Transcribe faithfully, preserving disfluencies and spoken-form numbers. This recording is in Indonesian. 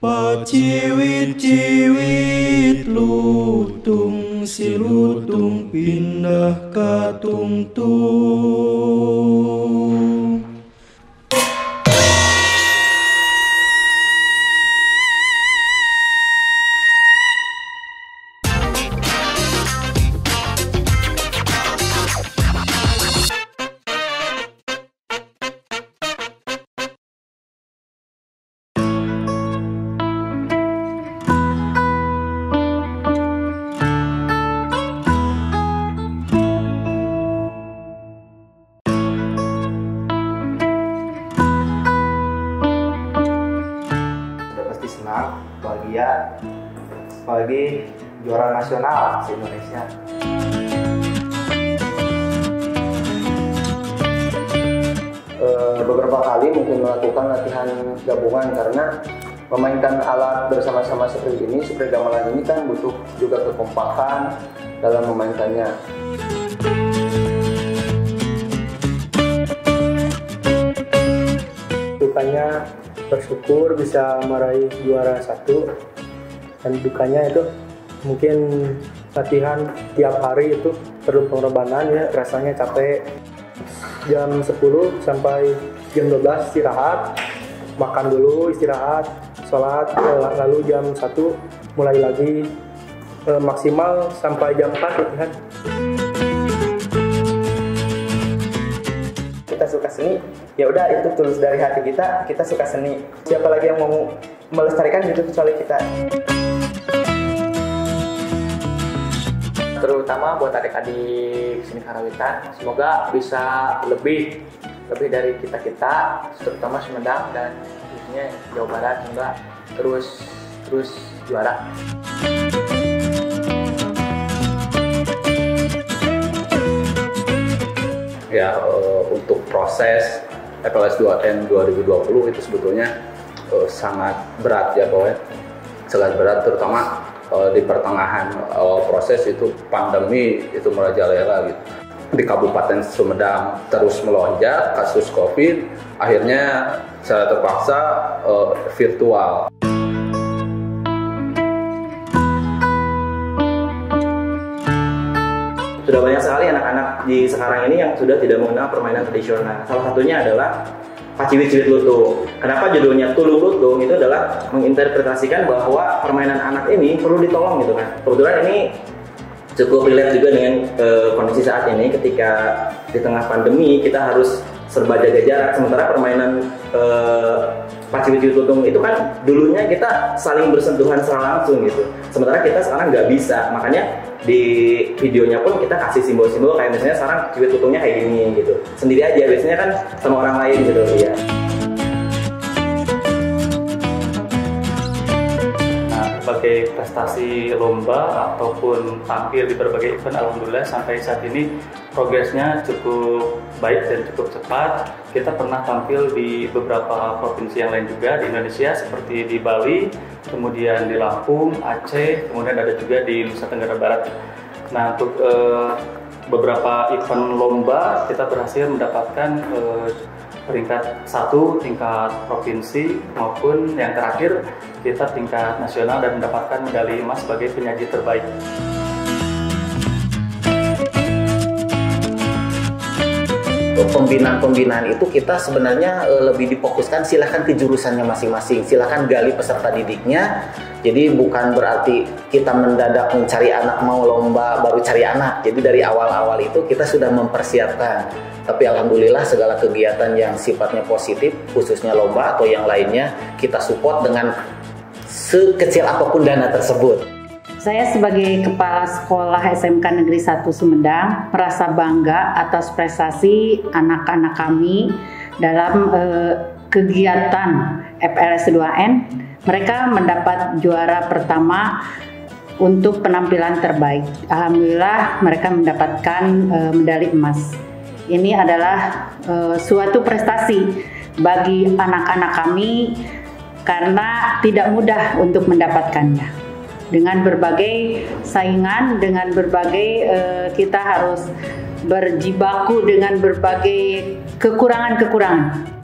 Paciwit-ciwit lutung si lutung pindah ka tungtung. Senang, bahagia, apalagi juara nasional se-Indonesia. E, beberapa kali mungkin melakukan latihan gabungan karena memainkan alat bersama-sama seperti ini, seperti gamelan ini kan butuh juga kekompakan dalam memainkannya. Dukanya bersyukur bisa meraih juara satu, dan dukanya itu mungkin latihan tiap hari itu perlu pengorbanan ya, rasanya capek. Jam sepuluh sampai jam dua belas istirahat, makan dulu, istirahat, sholat, lalu jam satu mulai lagi, maksimal sampai jam empat latihan. Kita suka seni, ya udah itu tulus dari hati kita, kita suka seni. Siapa lagi yang mau melestarikan gitu kecuali kita. Terutama buat adik-adik seni karawitan, semoga bisa lebih lebih dari kita-kita, terutama Sumedang dan khususnya Jawa Barat, semoga terus terus juara. Ya, uh, untuk proses F L S dua N dua ribu dua puluh itu sebetulnya uh, sangat berat ya Pak, sangat berat terutama uh, di pertengahan awal proses itu pandemi itu merajalela gitu. Di Kabupaten Sumedang terus melonjak kasus COVID, akhirnya secara terpaksa uh, virtual. Sudah banyak sekali anak-anak di sekarang ini yang sudah tidak mengenal permainan tradisional. Salah satunya adalah Paciwit-ciwit lutung. Kenapa judulnya Tulung Lutung? Itu adalah menginterpretasikan bahwa permainan anak ini perlu ditolong gitu kan. Kebetulan ini cukup relate juga dengan uh, kondisi saat ini ketika di tengah pandemi kita harus serba jaga jarak, sementara permainan uh, Paciwit-ciwit lutung itu kan dulunya kita saling bersentuhan secara langsung gitu, sementara kita sekarang nggak bisa. Makanya di videonya pun kita kasih simbol-simbol kayak misalnya sekarang ciwit lutungnya kayak gini gitu, sendiri aja, biasanya kan sama orang lain gitu ya. Sebagai prestasi lomba ataupun tampil di berbagai event, alhamdulillah sampai saat ini progresnya cukup baik dan cukup cepat. Kita pernah tampil di beberapa provinsi yang lain juga di Indonesia, seperti di Bali, kemudian di Lampung, Aceh, kemudian ada juga di Nusa Tenggara Barat. Nah, untuk uh, beberapa event lomba kita berhasil mendapatkan uh, peringkat satu tingkat provinsi maupun yang terakhir kita tingkat nasional dan mendapatkan medali emas sebagai penyaji terbaik. Pembinaan-pembinaan itu kita sebenarnya e, lebih difokuskan, silahkan ke jurusannya masing-masing, silahkan gali peserta didiknya. Jadi bukan berarti kita mendadak mencari anak, mau lomba baru cari anak. Jadi dari awal-awal itu kita sudah mempersiapkan. Tapi alhamdulillah segala kegiatan yang sifatnya positif, khususnya lomba atau yang lainnya, kita support dengan sekecil apapun dana tersebut. Saya sebagai Kepala Sekolah S M K Negeri satu Sumedang merasa bangga atas prestasi anak-anak kami dalam eh, kegiatan F L S dua N. Mereka mendapat juara pertama untuk penampilan terbaik. Alhamdulillah mereka mendapatkan eh, medali emas. Ini adalah eh, suatu prestasi bagi anak-anak kami karena tidak mudah untuk mendapatkannya. Dengan berbagai saingan, dengan berbagai uh, kita harus berjibaku dengan berbagai kekurangan-kekurangan.